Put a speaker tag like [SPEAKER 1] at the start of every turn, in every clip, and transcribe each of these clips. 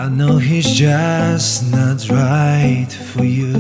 [SPEAKER 1] I know he's just not right for you,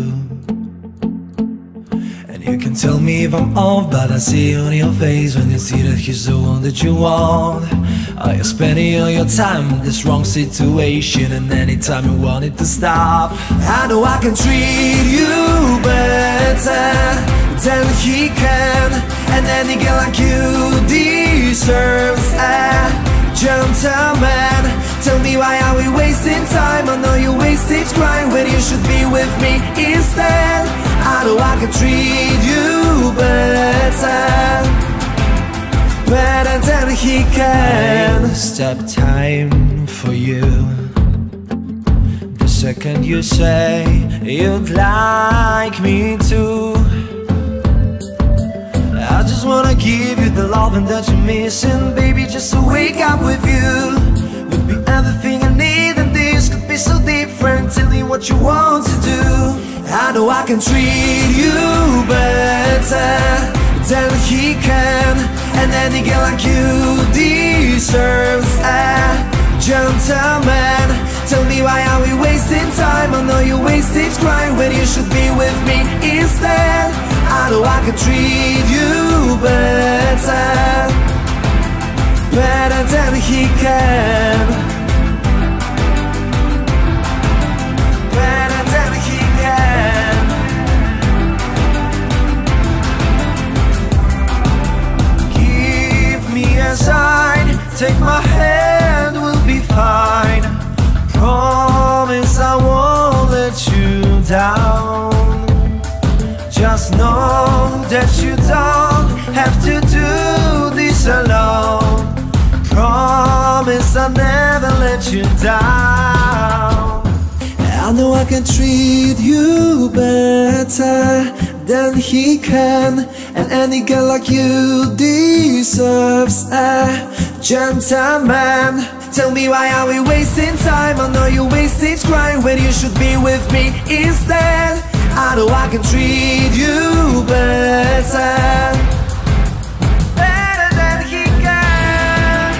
[SPEAKER 1] and you can tell me if I'm off, but I see on your face when you see that he's the one that you want. Are you spending all your time in this wrong situation, and anytime you want it to stop? I know I can treat you better than he can, and any girl like you deserves a gentleman. Tell me, why are we wasting time? I know you wasted crying when you should be with me instead. I know I can treat you better than he can. Stop time for you the second you say you'd like me to. I just wanna give you the loving that you're missing, baby. Just to wake up with you would be everything I need, and this could be so different. Tell me what you want to do. I know I can treat you better than he can, and any girl like you deserves a gentleman. Tell me, why are we wasting time? I know you wasted crying when you should be with me instead. I know I can treat you better than he can. Better than he can. Give me a sign, take my hand, we'll be fine. Promise I won't let you down. Just know that you don't have to do this alone. Promise I'll never let you down. I know I can treat you better than he can, and any girl like you deserves a gentleman. Tell me, why are we wasting time? I know you wasted crying when you should be with me instead. I know I can treat you better than he can.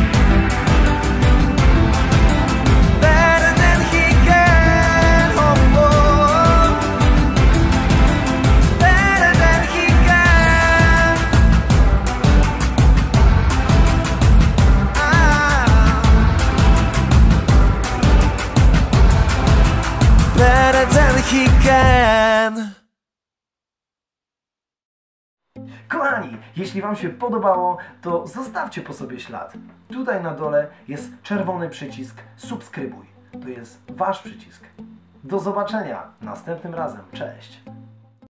[SPEAKER 1] Better than he can. Oh, oh. Better than he can. Better than he can.
[SPEAKER 2] Kochani, jeśli wam się podobało, to zostawcie po sobie ślad. Tutaj na dole jest czerwony przycisk subskrybuj. To jest wasz przycisk. Do zobaczenia następnym razem. Cześć!